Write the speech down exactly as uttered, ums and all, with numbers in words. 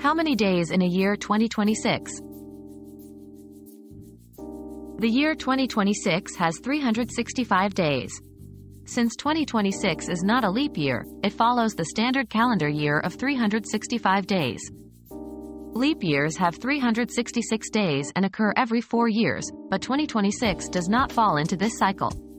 How many days in a year twenty twenty-six? The year twenty twenty-six has three hundred sixty-five days. Since twenty twenty-six is not a leap year, it follows the standard calendar year of three hundred sixty-five days. Leap years have three hundred sixty-six days and occur every four years, but twenty twenty-six does not fall into this cycle.